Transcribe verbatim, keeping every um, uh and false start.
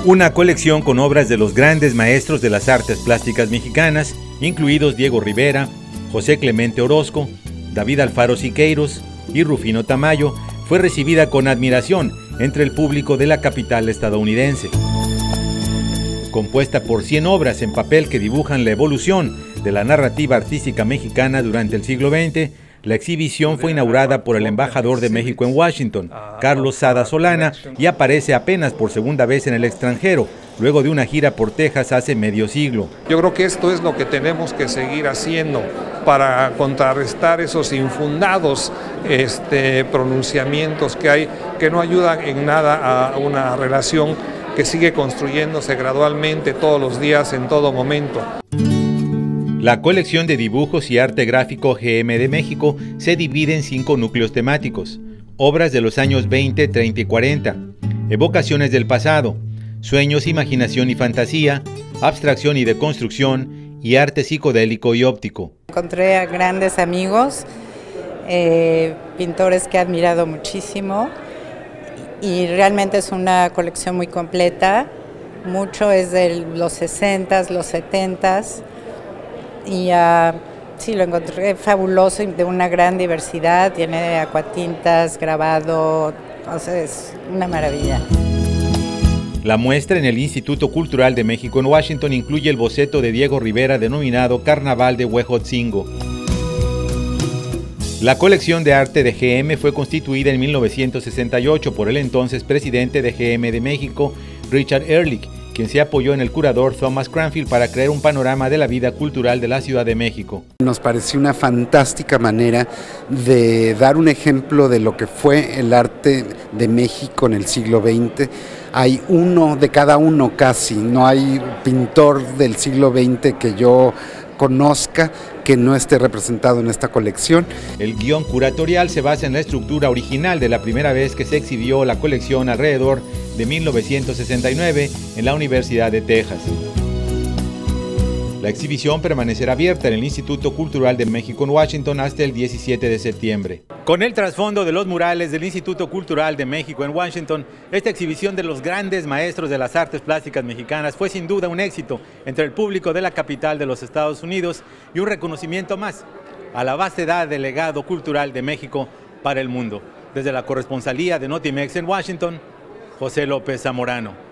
Una colección con obras de los grandes maestros de las artes plásticas mexicanas, incluidos Diego Rivera, José Clemente Orozco, David Alfaro Siqueiros y Rufino Tamayo, fue recibida con admiración entre el público de la capital estadounidense. Compuesta por cien obras en papel que dibujan la evolución de la narrativa artística mexicana durante el siglo veinte, la exhibición fue inaugurada por el embajador de México en Washington, Carlos Sada Solana, y aparece apenas por segunda vez en el extranjero, luego de una gira por Texas hace medio siglo. Yo creo que esto es lo que tenemos que seguir haciendo para contrarrestar esos infundados este, pronunciamientos que hay, que no ayudan en nada a una relación que sigue construyéndose gradualmente todos los días, en todo momento. La colección de dibujos y arte gráfico G M de México se divide en cinco núcleos temáticos: obras de los años veinte, treinta y cuarenta, evocaciones del pasado, sueños, imaginación y fantasía, abstracción y deconstrucción, y arte psicodélico y óptico. Encontré a grandes amigos, eh, pintores que he admirado muchísimo, y realmente es una colección muy completa. Mucho es de los sesentas, los setentas, y uh, sí, lo encontré fabuloso y de una gran diversidad. Tiene acuatintas, grabado, o sea, es una maravilla. La muestra en el Instituto Cultural de México en Washington incluye el boceto de Diego Rivera denominado Carnaval de Huejotzingo. La colección de arte de G M fue constituida en mil novecientos sesenta y ocho por el entonces presidente de G M de México, Richard Ehrlich, quien se apoyó en el curador Thomas Cranfield para crear un panorama de la vida cultural de la Ciudad de México. Nos pareció una fantástica manera de dar un ejemplo de lo que fue el arte de México en el siglo veinte. Hay uno de cada uno casi, no hay pintor del siglo veinte que yo conozca que no esté representado en esta colección. El guión curatorial se basa en la estructura original de la primera vez que se exhibió la colección alrededor de mil novecientos sesenta y nueve en la Universidad de Texas. La exhibición permanecerá abierta en el Instituto Cultural de México en Washington hasta el diecisiete de septiembre. Con el trasfondo de los murales del Instituto Cultural de México en Washington, esta exhibición de los grandes maestros de las artes plásticas mexicanas fue sin duda un éxito entre el público de la capital de los Estados Unidos y un reconocimiento más a la vastedad del legado cultural de México para el mundo. Desde la corresponsalía de Notimex en Washington, José López Zamorano.